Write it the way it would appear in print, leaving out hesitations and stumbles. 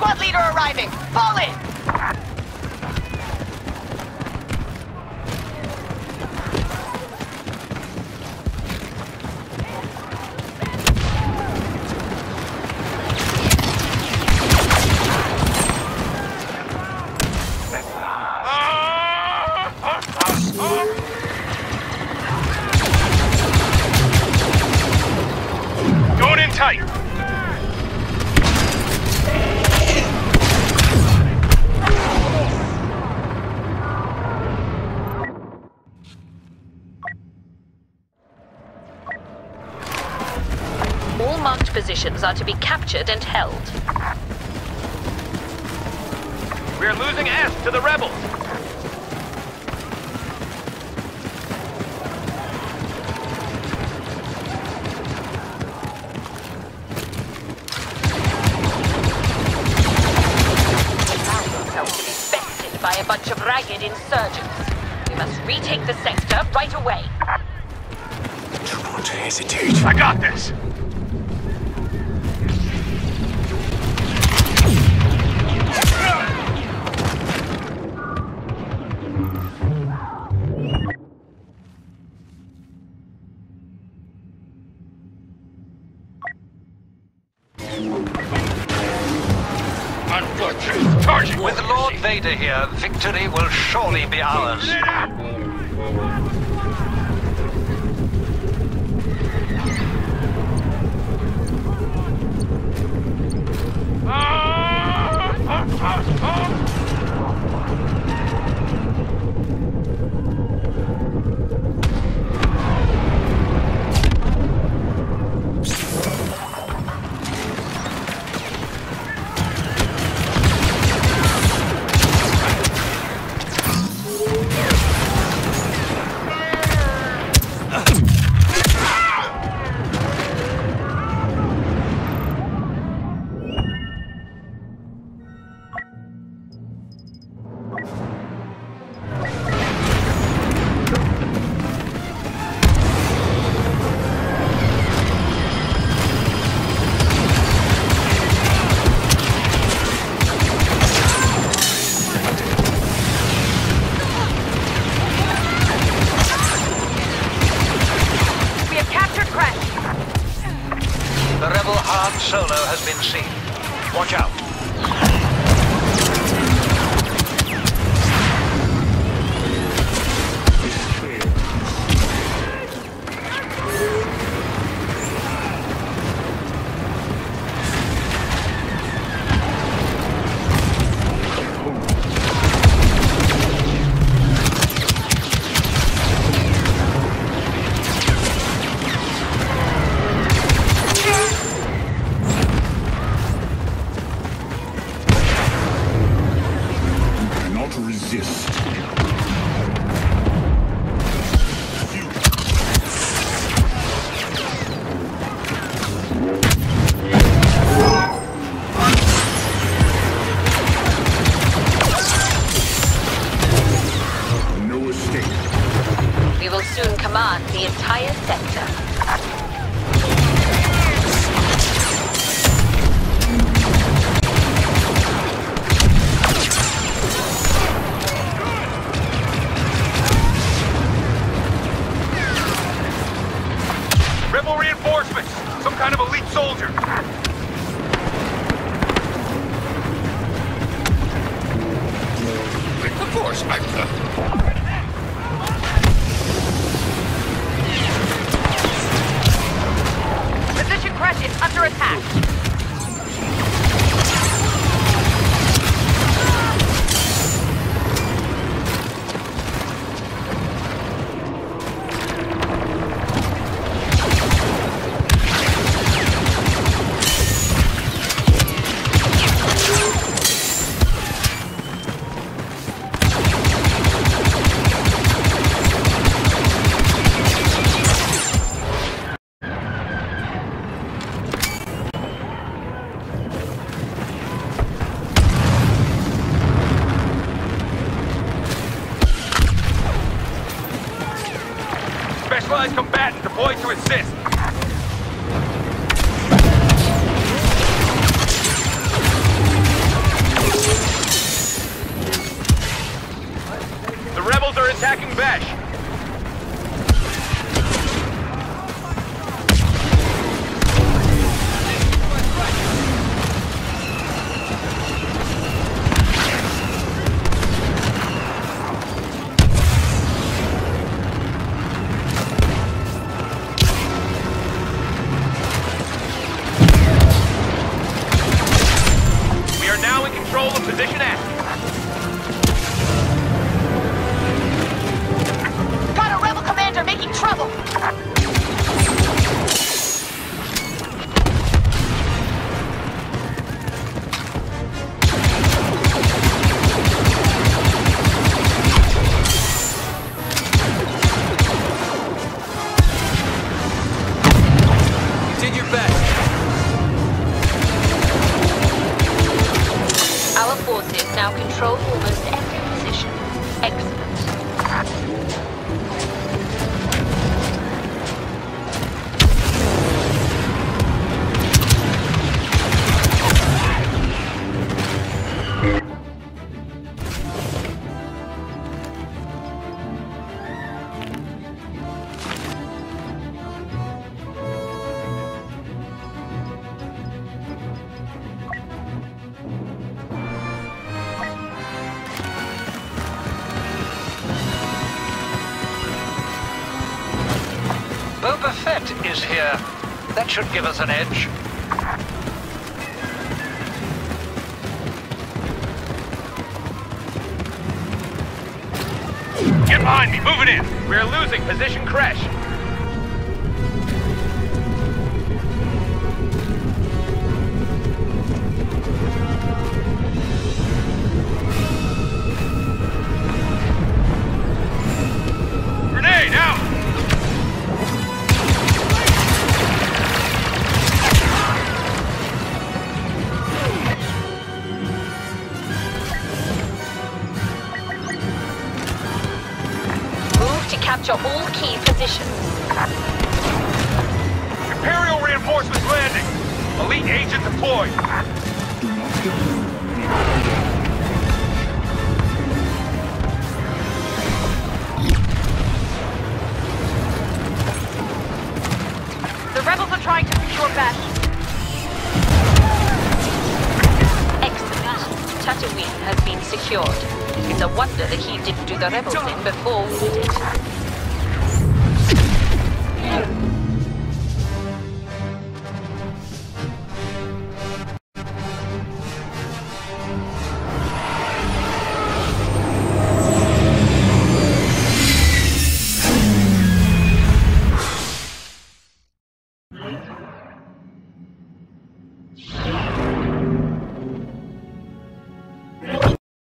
Squad leader arriving! Fall in! Going in tight! All marked positions are to be captured and held. We're losing S to the rebels! By a bunch of ragged insurgents. We must retake the sector right away. Do not hesitate. I got this! Charging! With Lord Vader here, victory will surely be ours. Solo has been seen. Watch out. We will soon command the entire sector. Rebel reinforcements! Some kind of elite soldier! Of course, Position crash is under attack. Specialized combatant deployed to assist. Rebels are attacking Besh. We are now in control of position F. Got a rebel commander making trouble! Did your best. Our forces now control almost every position. Excellent. Boba Fett is here. That should give us an edge. Get behind me, moving in. We are losing position Crash. Grenade out! Move to capture all key positions. Imperial reinforcements landing. Elite agent deployed. The rebels are trying to secure Besh. Excellent. Tatooine has been secured. It's a wonder the Heat didn't do the rebels in before we did.